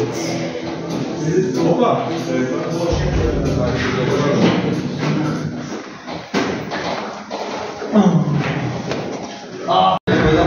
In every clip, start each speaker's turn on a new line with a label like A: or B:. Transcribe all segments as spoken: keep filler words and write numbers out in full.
A: Опа! А,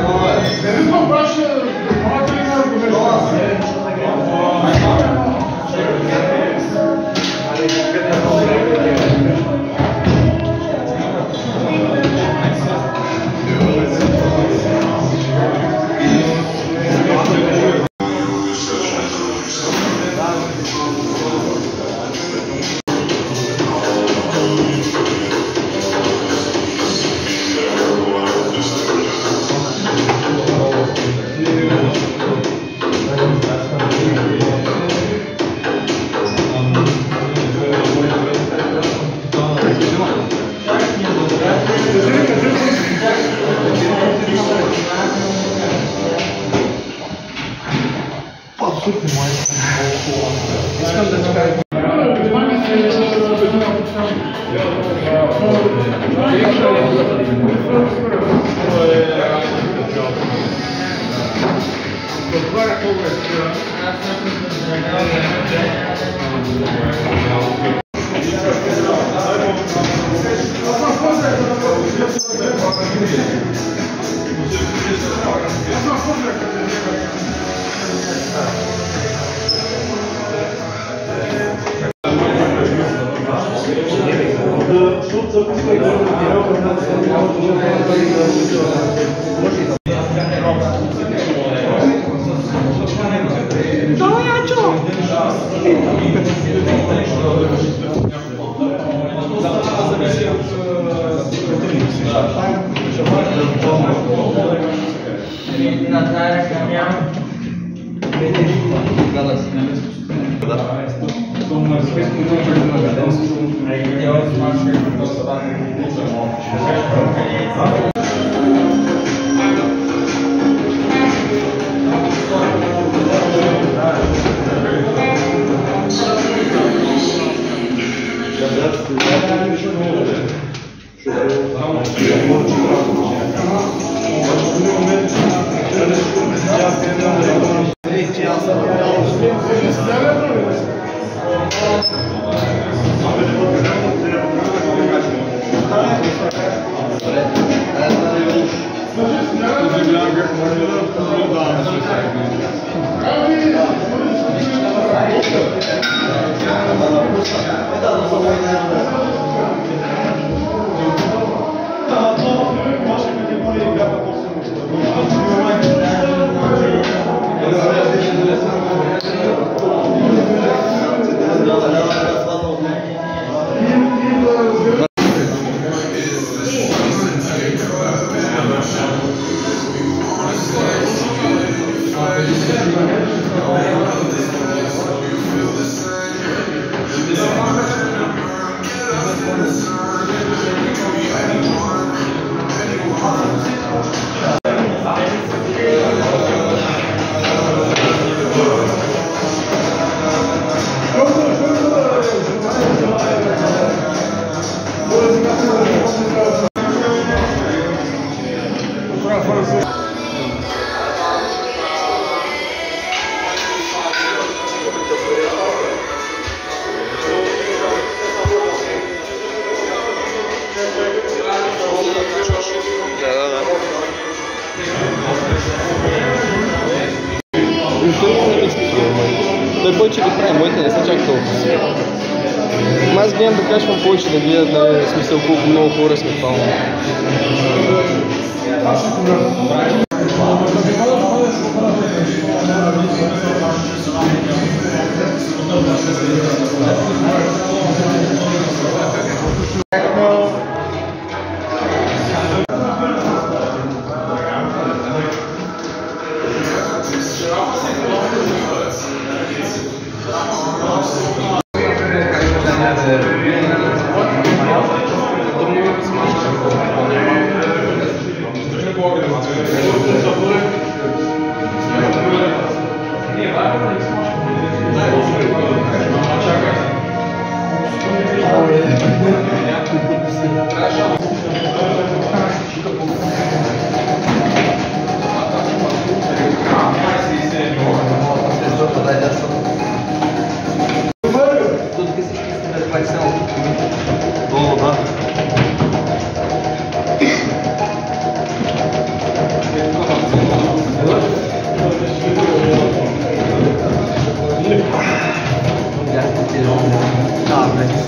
B: Той повече ги прави, моите не са чак толкова. Аз гледам да качвам повече, да видя, да е смисъл колко много хора сме това.
C: Dai, adesso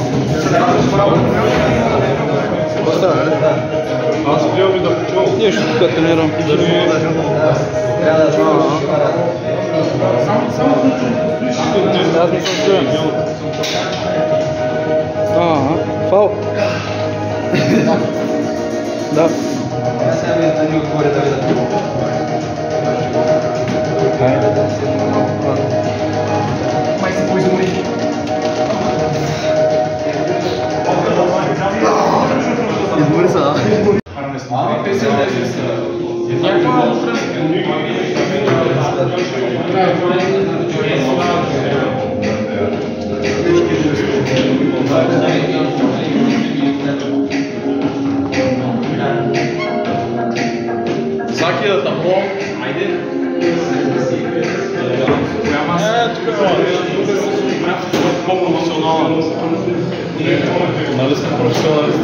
B: Остава, не?
A: Аз гледам и да почувам.
B: Ние ще тук тренирам.
A: Да ми е...
B: Аз не съм сигурен. Ага, фал. Да.
C: Май се поизмори.
B: Измори се, да?
C: А, песен десет са.
A: Заки да тамо. Айде. Е, тук е по-професионално. Нали сме професионалисти?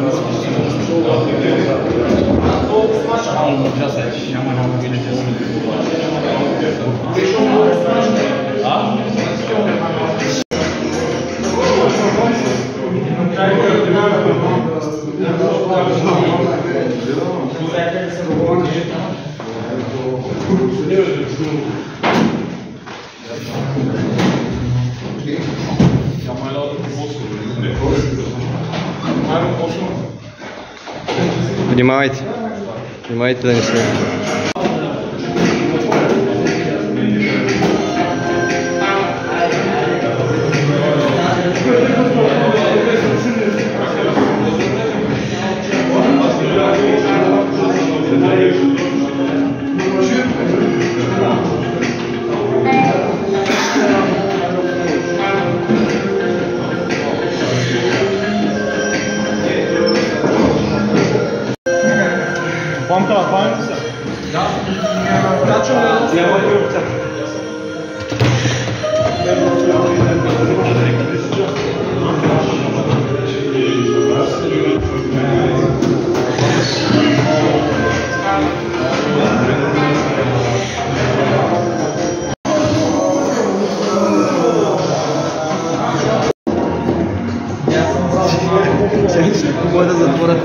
B: Внимавайте. Внимавайте да не се.
A: Памка, файно се?
C: Да. Няма тръпца.
B: Кой да затворят?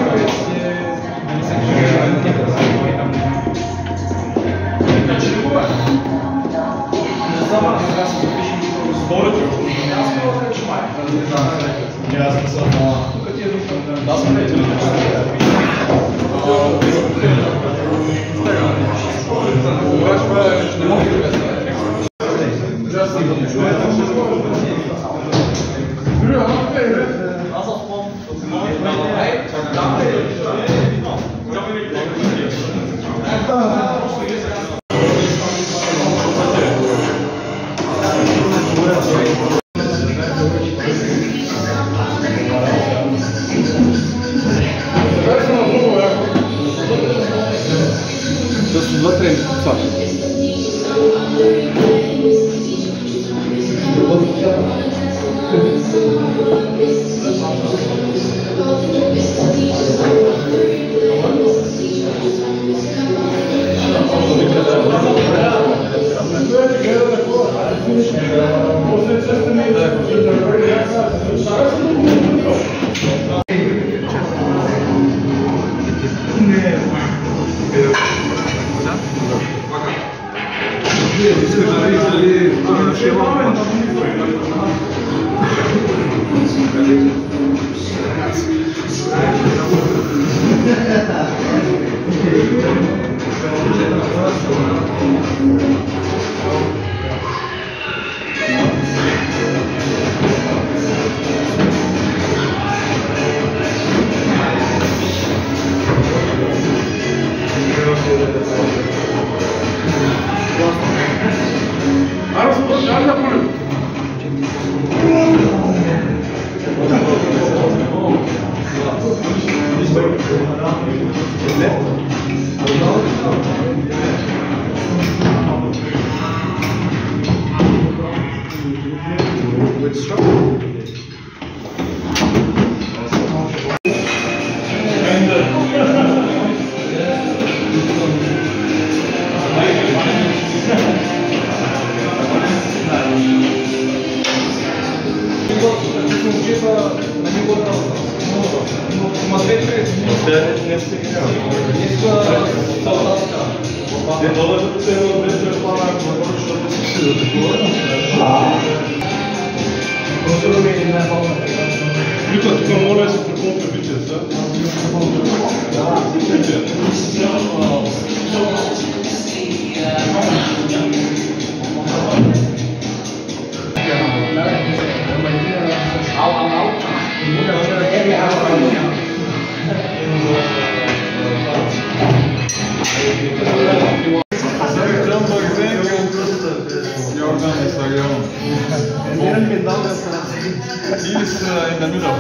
B: Да са два тренинга, това.
C: Thank you. типа на него но смотреть
A: Не се солдатска. Е, това да се едно две плана, защото си да такова.
C: Просто да ми е най-малко.
A: Вика, тук моля да се припомня бичеца. He's uh, in the middle.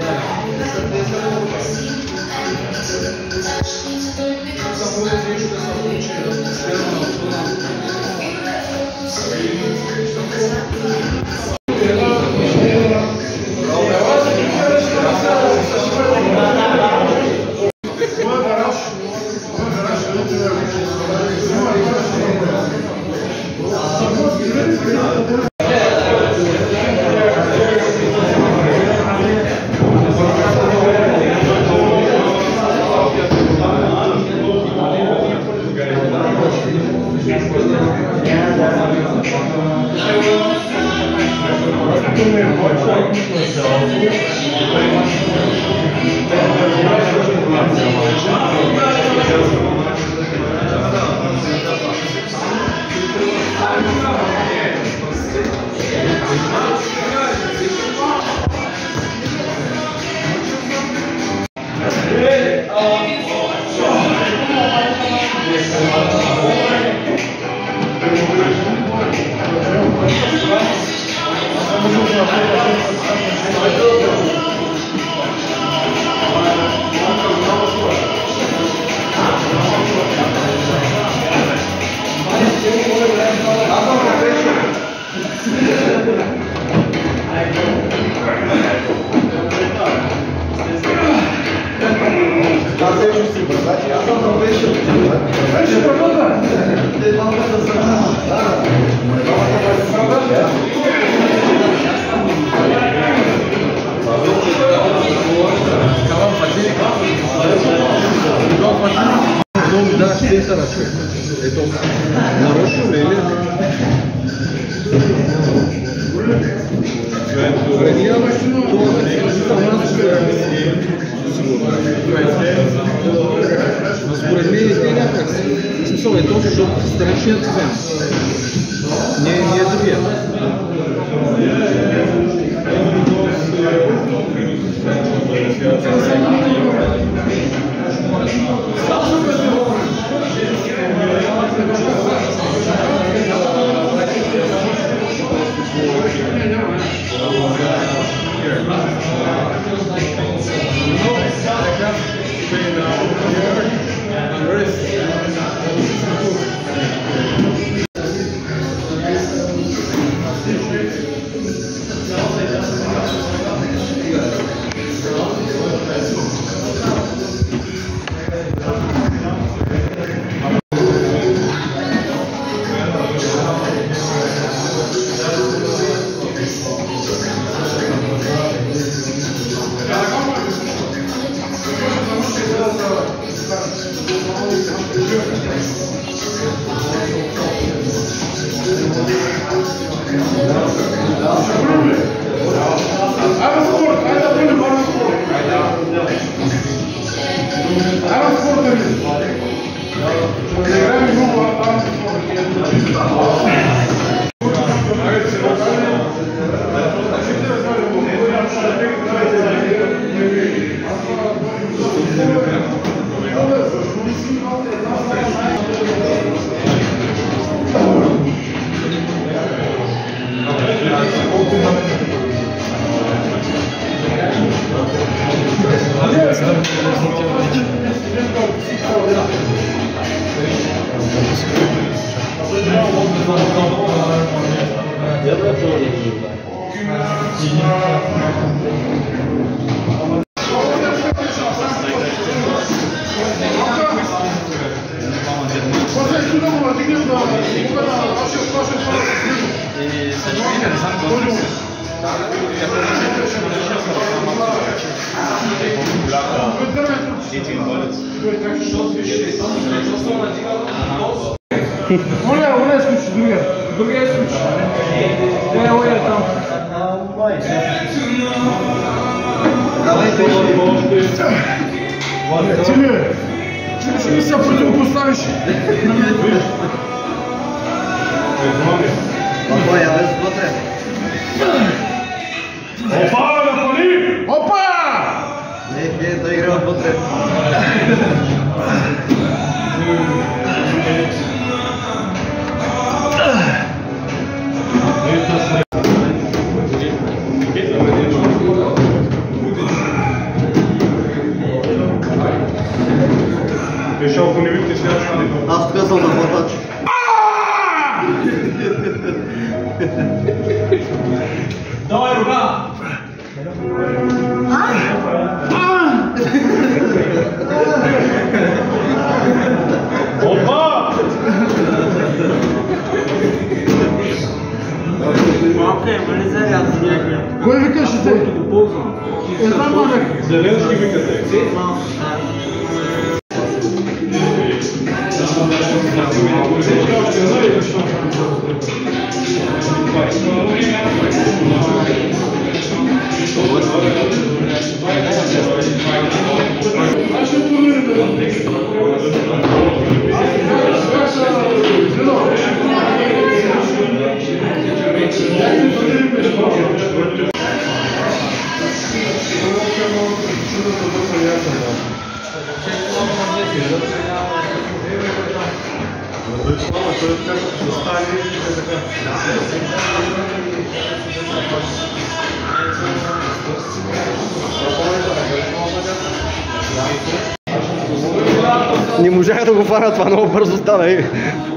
A: Според мен и те някак в смисъл е то, защото страничният взем. Не, не е другия. И Оля, Оля изключи, другия. Другия изключи. Е, Оля е там.
C: Давай,
A: Тиле, чули ще ми се противопоставиш на мен.
C: Опа, я без вътре.
A: Опа, Наполи! Опа!
C: Не, не, той играва вътре. Аз казал на хватач.
A: Давай, рука! Опа! Кой викаш те? Е, знам, мамек. Зеленски викате.
B: Не можах да го фана, това много бързо стана. Е.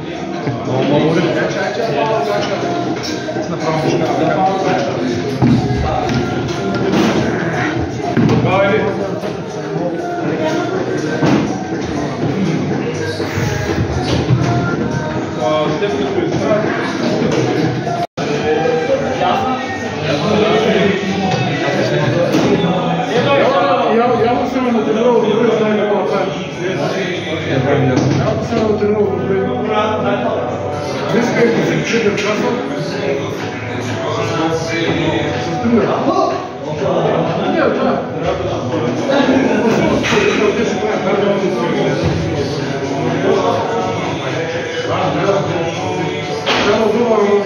A: Явно съм на тренирал добре, знае какво правиш. Явно съм на тренирал добре. Днеска е по четири часа. С тренира. Не, да. Трябва да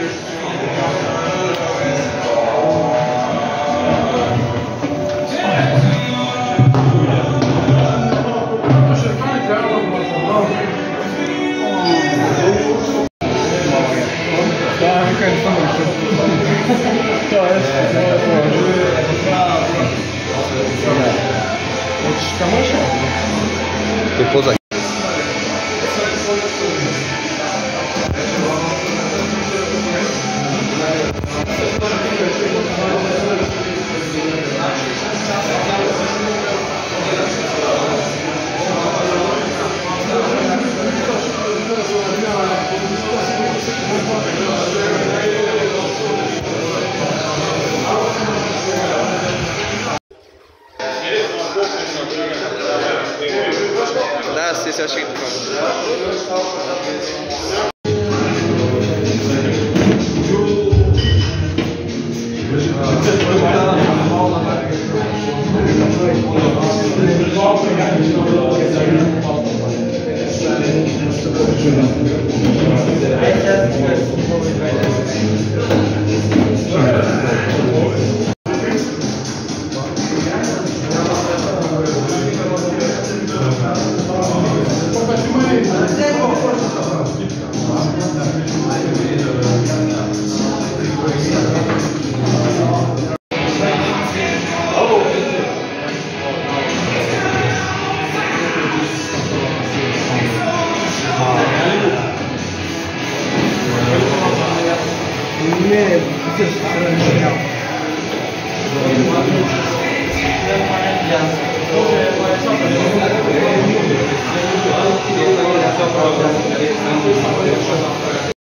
B: Какво за? Да, си сега ще ги това.
A: Не,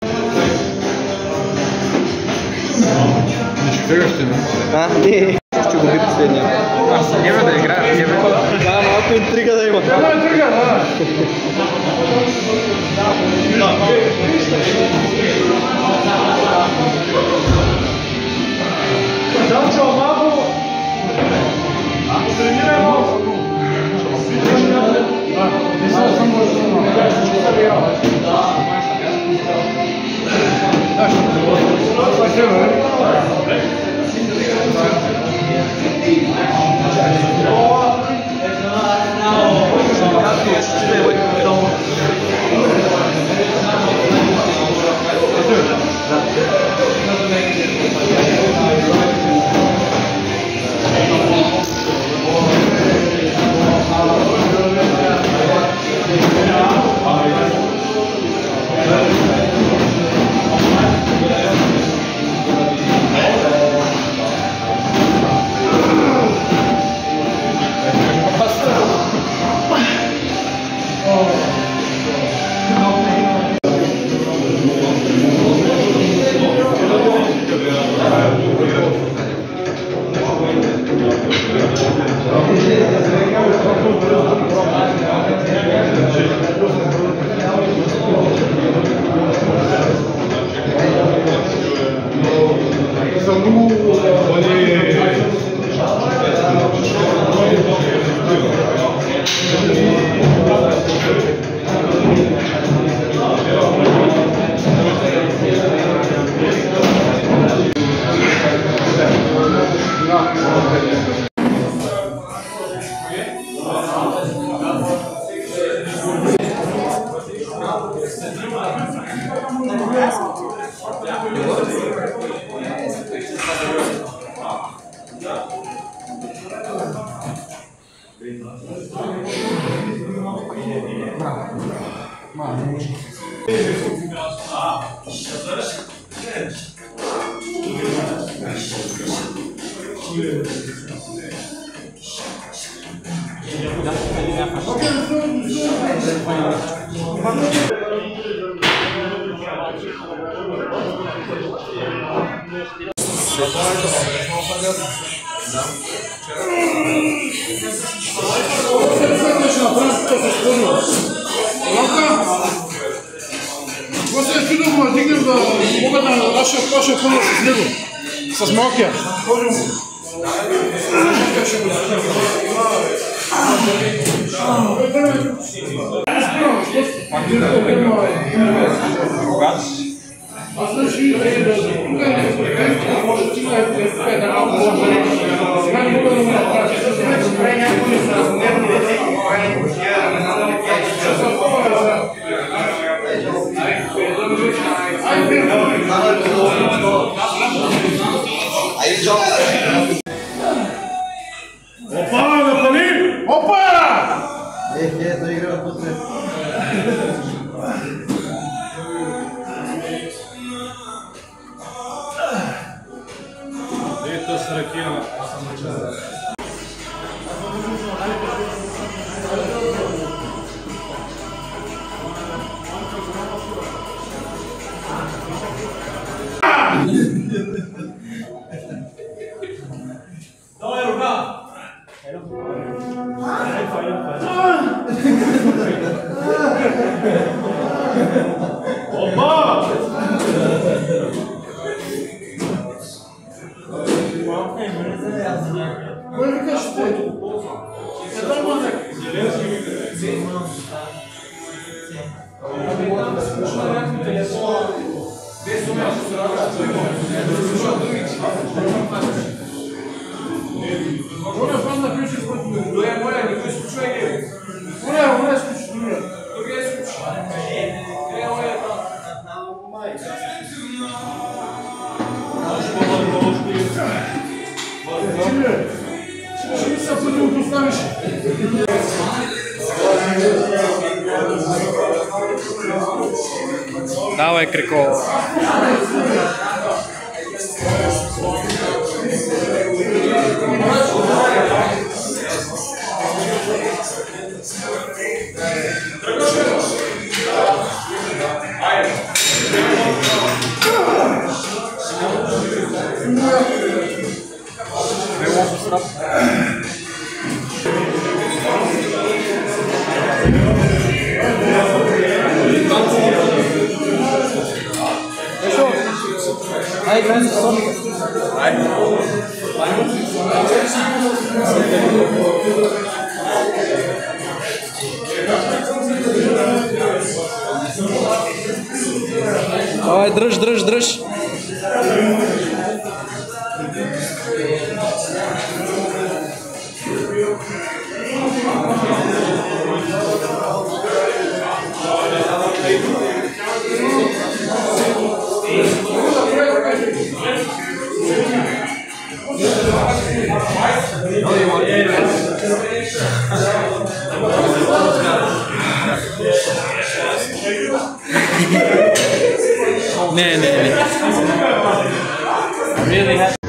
B: А, не. ще го би последния.
A: А с Гева да играе, Гева.
B: Да, малко интрига да има.
C: Няма интрига, да. Данчо, малко. Тренирай малко. Не само само с малкия. Аз значи може да има една работа. Сега не мога да му направя. Опа, напали! Опа!
A: Ех, е, да играва после.
C: Ето с ракия. Давай рука! Опа! Кой викаш ти? Едва мазък. Моля, пан да пишеш пъти. Доя, моля, не го изключвай ги. Моля, моля, изключи другия. Другия изключи. Е, моля, там. Ще ми се пъти го поставиш.
A: Давай, Крикол. Aj granicu Sonika.
B: Aj, drž, drž, drž.
D: Ne, ne, ne.